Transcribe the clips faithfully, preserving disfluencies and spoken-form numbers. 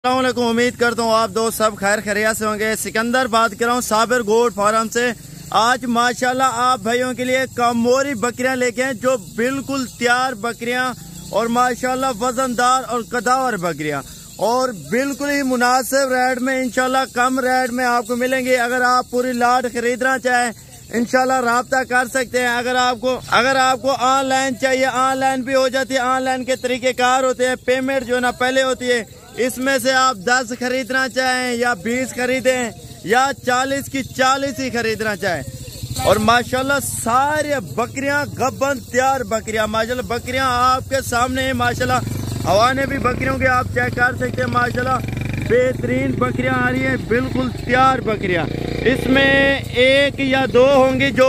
अस्सलामुअलैकुम। उम्मीद करता हूँ आप दोस्त सब खैर खैरियत से होंगे। सिकंदर बात कर रहा हूँ साबिर गोट फार्म से। आज माशाल्लाह आप भाइयों के लिए कामोरी बकरियां लेके हैं जो बिल्कुल तैयार बकरियां और माशाल्लाह वजनदार और कदावर बकरियां और बिल्कुल ही मुनासिब रेट में इंशाल्लाह कम रेट में आपको मिलेंगे। अगर आप पूरी लाट खरीदना चाहें इंशाल्लाह राब्ता कर सकते हैं। अगर आपको अगर आपको ऑनलाइन चाहिए ऑनलाइन भी हो जाती है। ऑनलाइन के तरीकेकार होते हैं। पेमेंट जो ना पहले होती है, इसमें से आप दस खरीदना चाहें या बीस खरीदें या चालीस की चालीस ही खरीदना चाहें। और माशाल्लाह सारी बकरियां गब्बन तैयार बकरियां माशाल्लाह बकरियां आपके सामने है। माशाल्लाह हवाने भी बकरियों के आप चेक कर सकते हैं। माशाल्लाह बेहतरीन बकरियां आ रही है, बिल्कुल तैयार बकरियां। इसमें एक या दो होंगी जो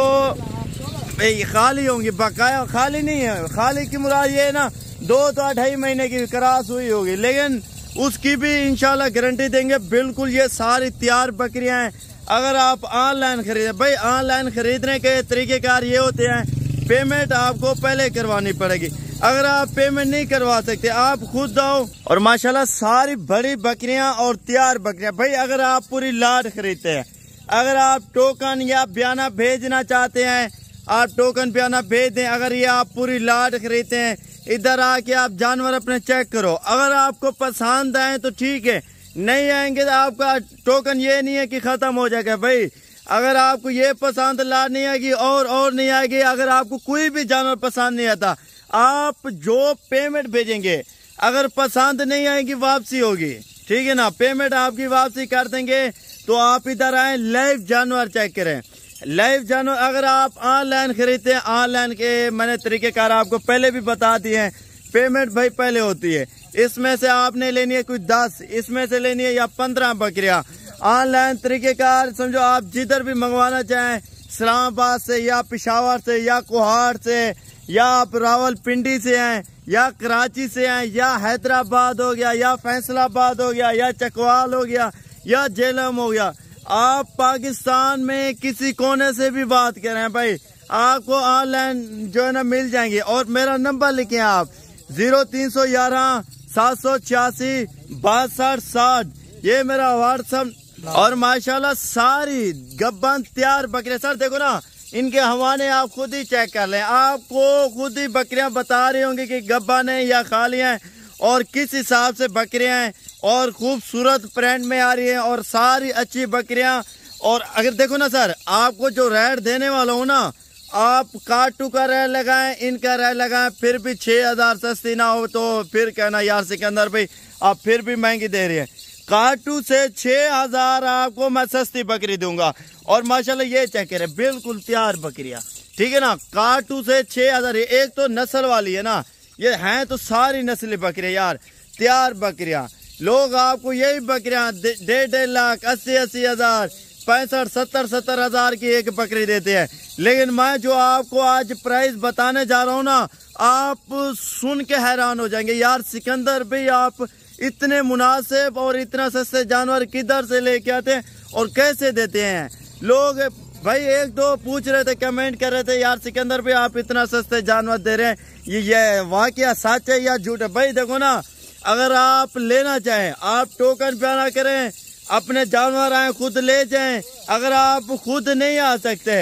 खाली होंगी, बकाया खाली नहीं है। खाली की मुराद ये है ना, दो तो ढाई महीने की क्रॉस हुई होगी, लेकिन उसकी भी इंशाल्लाह गारंटी देंगे। बिल्कुल ये सारी तैयार बकरियां हैं। अगर आप ऑनलाइन खरीदे, भाई ऑनलाइन खरीदने के तरीकेकार ये होते हैं, पेमेंट आपको पहले करवानी पड़ेगी। अगर आप पेमेंट नहीं करवा सकते आप खुद आओ। और माशाल्लाह सारी बड़ी बकरियां और तैयार बकरियां। भाई अगर आप पूरी लाट खरीदते हैं, अगर आप टोकन या बयाना भेजना चाहते हैं, आप टोकन बयाना भेज दें। अगर ये आप पूरी लाट खरीदते हैं, इधर आके आप जानवर अपने चेक करो। अगर आपको पसंद आए तो ठीक है, नहीं आएंगे तो आपका टोकन ये नहीं है कि खत्म हो जाएगा। भाई अगर आपको ये पसंद लाट नहीं आएगी और और नहीं आएगी। अगर आपको कोई भी जानवर पसंद नहीं आता, आप जो पेमेंट भेजेंगे अगर पसंद नहीं आएगी वापसी होगी, ठीक है ना। पेमेंट आपकी वापसी कर देंगे। तो आप इधर आए, लाइव जानवर चेक करें। लाइव जानवर अगर आप ऑनलाइन खरीदते हैं, ऑनलाइन के मैंने तरीकेकार आपको पहले भी बता दिए हैं। पेमेंट भाई पहले होती है। इसमें से आपने लेनी है कुछ दस, इसमें से लेनी है या पंद्रह बकरियां। ऑनलाइन तरीकेकार समझो आप जिधर भी मंगवाना चाहें, इस्लामाबाद से या पिशावर से या कोहाट से या आप रावलपिंडी से हैं या कराची से हैं या हैदराबाद हो गया या फैसलाबाद हो गया या चकवाल हो गया या जेलम हो गया, आप पाकिस्तान में किसी कोने से भी बात कर रहे हैं भाई, आपको ऑनलाइन जो है ना मिल जाएंगे। और मेरा नंबर लिखें आप, जीरो तीन सौ ग्यारह सात सौ छियासी बासठ साठ, ये मेरा व्हाट्सएप। और माशाल्लाह सारी गब्बन तैयार बकरियां। सर देखो ना, इनके हवाने आप खुद ही चेक कर लें, आपको खुद ही बकरियां बता रही होंगी कि गब्बन है या खाली हैं और किस हिसाब से बकरियां हैं। और खूबसूरत प्रिंट में आ रही है और सारी अच्छी बकरियां। और अगर देखो ना सर, आपको जो रेट देने वाला हूँ ना, आप काटू का रेट लगाएं, इनका रेट लगाएं, फिर भी छह हजार सस्ती ना हो तो फिर कहना यार सिकंदर भाई आप फिर भी महंगी दे रही है। काटू से छह हजार आपको मैं सस्ती बकरी दूंगा। और माशाल्लाह ये चेक करें, बिल्कुल तैयार बकरियां, ठीक है ना। काटू से छह हजार, एक तो नस्ल वाली है ना, ये हैं तो सारी नस्ली बकरियां यार, तैयार बकरियां। लोग आपको यही बकरियां डेढ़ डेढ़ लाख अस्सी अस्सी हजार पैंसठ सत्तर सत्तर हजार की एक बकरी देते हैं। लेकिन मैं जो आपको आज प्राइस बताने जा रहा हूँ ना, आप सुन के हैरान हो जाएंगे यार सिकंदर भाई आप इतने मुनासिब और इतना सस्ते जानवर किधर से लेके आते हैं और कैसे देते हैं लोग। भाई एक दो पूछ रहे थे, कमेंट कर रहे थे, यार सिकंदर भाई आप इतना सस्ते जानवर दे रहे हैं, ये ये वाकया सच है या झूठ है। भाई देखो ना, अगर आप लेना चाहें आप टोकन बयाना करें, अपने जानवर आए खुद ले जाएं। अगर आप खुद नहीं आ सकते,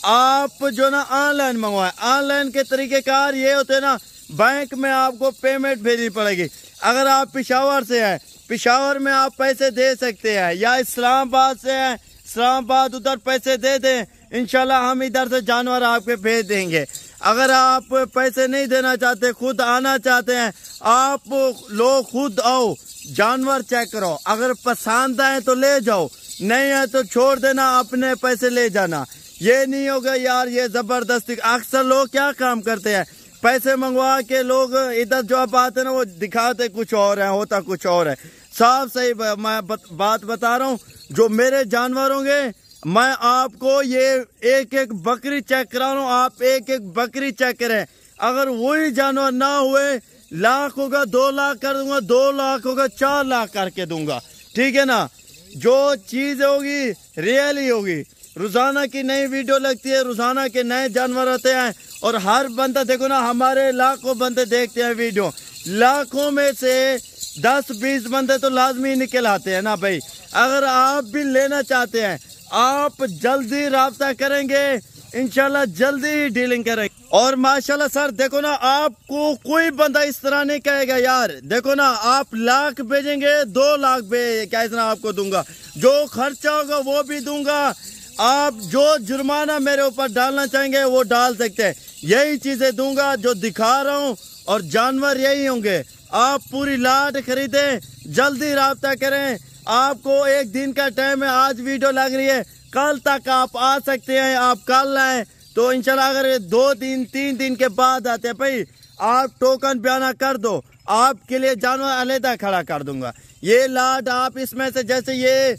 आप जो ना ऑनलाइन मंगवाएं। ऑनलाइन के तरीकेकार ये होते हैं ना, बैंक में आपको पेमेंट भेजनी पड़ेगी। अगर आप पिशावर से हैं, पिशावर में आप पैसे दे सकते हैं, या इस्लामाबाद से हैं, इस्लामाबाद उधर पैसे दे दें, इंशाल्लाह हम इधर से जानवर आपके भेज देंगे। अगर आप पैसे नहीं देना चाहते, खुद आना चाहते हैं, आप लोग खुद आओ, जानवर चेक करो, अगर पसंद आए तो ले जाओ, नहीं है तो छोड़ देना, अपने पैसे ले जाना। ये नहीं होगा यार ये जबरदस्ती। अक्सर लोग क्या काम करते हैं, पैसे मंगवा के लोग इधर जो आप आते हैं ना, वो दिखाते कुछ और है, होता कुछ और है। साफ सही मैं बात बता रहा हूँ, जो मेरे जानवर होंगे मैं आपको ये एक एक बकरी चेक करा रहा हूँ, आप एक एक बकरी चेक करें। अगर वही जानवर ना हुए, लाख होगा दो लाख कर दूंगा, दो लाख होगा चार लाख करके दूंगा, ठीक है ना। जो चीज होगी रियल ही होगी। रोजाना की नई वीडियो लगती है, रोजाना के नए जानवर आते हैं और हर बंदा देखो ना, हमारे लाखों बंदे देखते हैं वीडियो, लाखों में से दस बीस बंदे तो लाजमी निकल आते हैं ना भाई। अगर आप भी लेना चाहते हैं, आप जल्दी राब्ता करेंगे, इंशाल्लाह जल्दी ही डीलिंग करेंगे। और माशाल्लाह सर देखो ना, आपको कोई बंदा इस तरह नहीं कहेगा यार देखो ना आप लाख भेजेंगे दो लाख भे क्या इतना आपको दूंगा, जो खर्चा होगा वो भी दूंगा, आप जो जुर्माना मेरे ऊपर डालना चाहेंगे वो डाल सकते हैं, यही चीजें दूंगा जो दिखा रहा हूँ। और जानवर यही होंगे। आप पूरी लाट खरीदें, जल्दी राब्ता करें। आपको एक दिन का टाइम है, आज वीडियो लग रही है, कल तक आप आ सकते हैं। आप कल आए तो इंशाल्लाह अगर दो दिन तीन दिन के बाद आते हैं भाई, आप टोकन बयाना कर दो, आपके लिए जानवर अलहदा खड़ा कर दूंगा। ये लाट आप इसमें से जैसे ये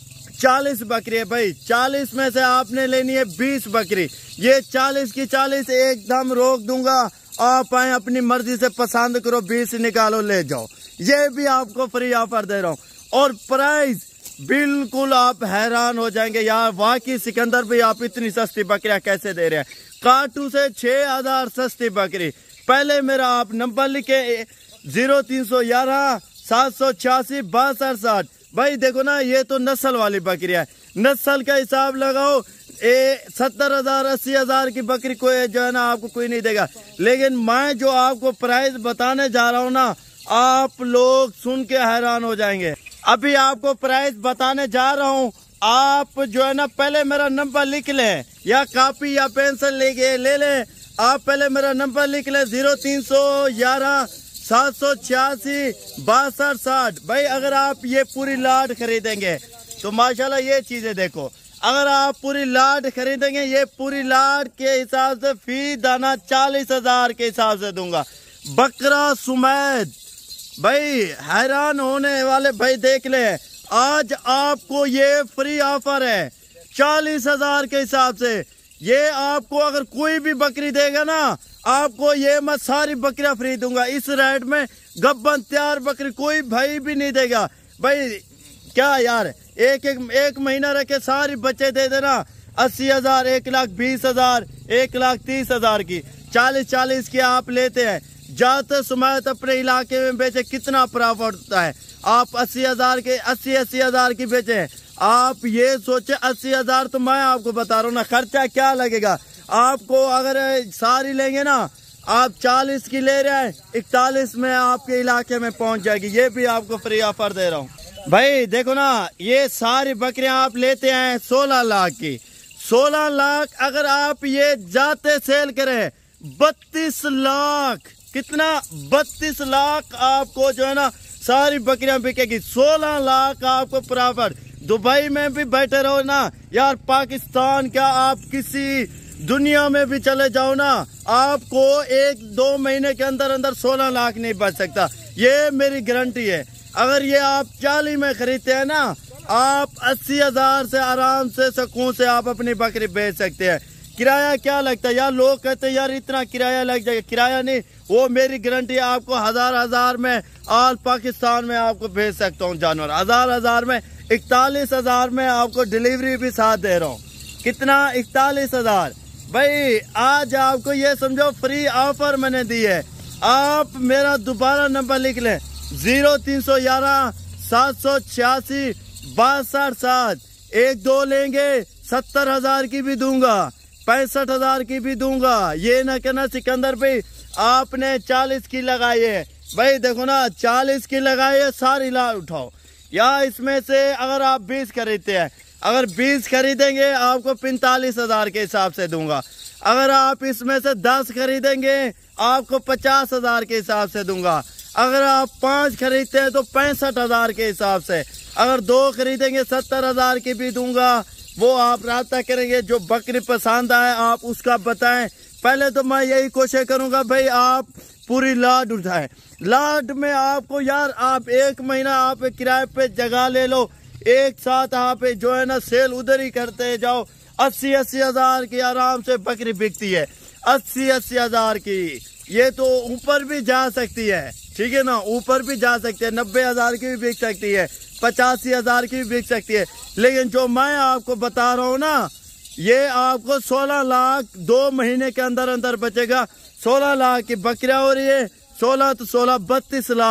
चालीस बकरी है भाई, चालीस में से आपने लेनी है बीस बकरी, ये चालीस की चालीस एकदम रोक दूंगा। आप आए अपनी मर्जी से पसंद करो, बीस निकालो ले जाओ, ये भी आपको फ्री ऑफर दे रहा हूँ। और प्राइस बिल्कुल आप हैरान हो जाएंगे यार, वाकई सिकंदर भी आप इतनी सस्ती बकरियां कैसे दे रहे हैं। काटू से छह हजार सस्ती बकरी। पहले मेरा आप नंबर लिखे जीरो तीन सौ ग्यारह सात सौ छियासी बासठ साठ। भाई देखो ना ये तो नस्ल वाली बकरियां है, नस्ल का हिसाब लगाओ, ए सत्तर हजार अस्सी हजार की बकरी को जो है ना आपको कोई नहीं देगा। लेकिन मैं जो आपको प्राइस बताने जा रहा हूँ ना, आप लोग सुन के हैरान हो जाएंगे। अभी आपको प्राइस बताने जा रहा हूँ, आप जो है ना पहले मेरा नंबर लिख लें, या कॉपी या पेंसिल लेके ले लें। आप पहले मेरा नंबर लिख लें जीरो तीन सौ ग्यारह सात सौ छियासी बासठ साठ। भाई अगर आप ये पूरी लाट खरीदेंगे तो माशाल्लाह ये चीजें देखो, अगर आप पूरी लाट खरीदेंगे, ये पूरी लाट के हिसाब से फी दाना चालीस हजार के हिसाब से दूंगा, बकरा सुमैद। भाई हैरान होने वाले भाई देख ले, आज आपको ये फ्री ऑफर है चालीस हजार के हिसाब से। ये आपको अगर कोई भी बकरी देगा ना, आपको ये मैं सारी बकरियां फ्री दूंगा। इस रेट में गब्बन तैयार बकरी कोई भाई भी नहीं देगा। भाई क्या यार, एक एक एक महीना रखे सारी बच्चे दे देना, अस्सी हजार, एक लाख बीस हजार, एक लाख तीस हजार की, चालीस चालीस की आप लेते हैं। जाते सुमैत अपने इलाके में बेचे, कितना प्रॉफिट होता है। आप अस्सी हजार के अस्सी अस्सी हजार की बेचे, आप ये सोचे अस्सी हजार तो मैं आपको बता रहा हूँ ना खर्चा क्या लगेगा आपको। अगर सारी लेंगे ना आप चालीस की ले रहे हैं, इकतालीस में आपके इलाके में पहुंच जाएगी। ये भी आपको फ्री ऑफर दे रहा हूँ। भाई देखो ना, ये सारी बकरियां आप लेते हैं सोलह लाख की, सोलह लाख अगर आप ये जाते सेल करें बत्तीस लाख, कितना बत्तीस लाख आपको जो है ना सारी बकरियां बिकेगी, सोलह लाख आपको प्रॉफिट। दुबई में भी बैठे रहो ना यार, पाकिस्तान क्या आप किसी दुनिया में भी चले जाओ ना, आपको एक दो महीने के अंदर अंदर सोलह लाख नहीं बच सकता, ये मेरी गारंटी है। अगर ये आप चालीस में खरीदते हैं ना, आप अस्सी हजार से आराम से सुकून से आप अपनी बकरी बेच सकते हैं। किराया क्या लगता है यार, लोग कहते हैं यार इतना किराया लग जाएगा, किराया नहीं, वो मेरी गारंटी है। आपको हजार हजार में ऑल पाकिस्तान में आपको भेज सकता हूँ जानवर, हजार हजार में, इकतालीस हजार में आपको डिलीवरी भी साथ दे रहा हूँ। कितना, इकतालीस हजार। भाई आज आपको ये समझो फ्री ऑफर मैंने दी है। आप मेरा दोबारा नंबर लिख लें जीरो तीन सौ ग्यारह सात सौ छियासी बासठ सात। एक दो लेंगे सत्तर हजार की भी दूंगा, पैंसठ हजार की भी दूंगा। ये ना कहना सिकंदर भाई आपने चालीस की लगाई है। भाई देखो ना चालीस की लगाई है, सारी ला उठाओ। या इसमें से अगर आप बीस खरीदते हैं, अगर बीस खरीदेंगे आपको पैंतालीस हजार के हिसाब से दूंगा। अगर आप इसमें से दस खरीदेंगे आपको पचास हजार के हिसाब से दूंगा। अगर आप पांच खरीदते हैं तो पैंसठ हजार के हिसाब से। अगर दो खरीदेंगे सत्तर हजार की भी दूंगा। वो आप राब्ता करेंगे, जो बकरी पसंद आए आप उसका बताएं। पहले तो मैं यही कोशिश करूंगा भाई आप पूरी लाट उठाएं। लाट में आपको यार आप एक महीना आप किराए पे जगह ले लो, एक साथ आप जो है ना सेल उधर ही करते जाओ। अस्सी अस्सी हजार की आराम से बकरी बिकती है, अस्सी अस्सी हजार की। ये तो ऊपर भी जा सकती है, ठीक है ना, ऊपर भी जा सकती है, नब्बे हजार की भी बिक सकती है, पचासी हजार की भी बिक सकती है। लेकिन जो मैं आपको बता रहा हूँ ना, ये आपको सोलह लाख दो महीने के अंदर अंदर बचेगा। सोलह लाख की बकरियां हो रही है, सोलह तो सोलह बत्तीस लाख,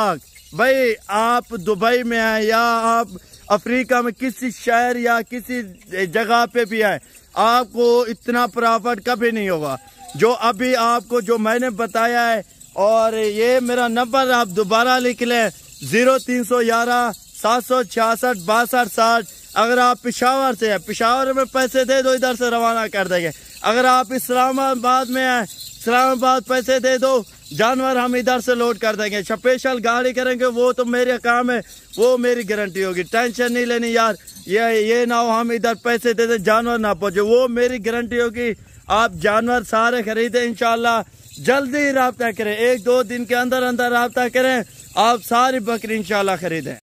भाई आप दुबई में हैं या आप अफ्रीका में किसी शहर या किसी जगह पे भी है, आपको इतना प्रॉफिट कभी नहीं होगा जो अभी आपको जो मैंने बताया है। और ये मेरा नंबर आप दोबारा लिख लें, जीरो तीन सौ ग्यारह सात सौ छियासठ बासठ साठ। अगर आप पिशावर से हैं, पिशावर में पैसे दे दो, इधर से रवाना कर देंगे। अगर आप इस्लामाबाद में हैं, इस्लामाबाद पैसे दे दो, जानवर हम इधर से लोड कर देंगे। स्पेशल गाड़ी करेंगे, वो तो मेरे काम है, वो मेरी गारंटी होगी, टेंशन नहीं लेनी यार। ये ये ना हो हम इधर पैसे दे दें जानवर ना पहुंचे, वो मेरी गारंटी होगी। आप जानवर सारे खरीदें इंशाल्लाह, जल्दी राब्ता करें, एक दो दिन के अंदर अंदर राब्ता करें, आप सारी बकरी इंशाल्लाह खरीदें।